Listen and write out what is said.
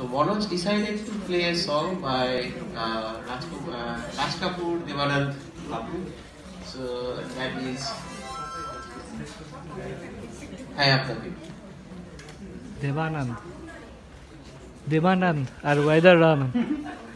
Manoj decided to play a song by Raj Kapoor, Devanand Babu. So that is I Have the Beat. Devanand. Devanand আর weather Rahman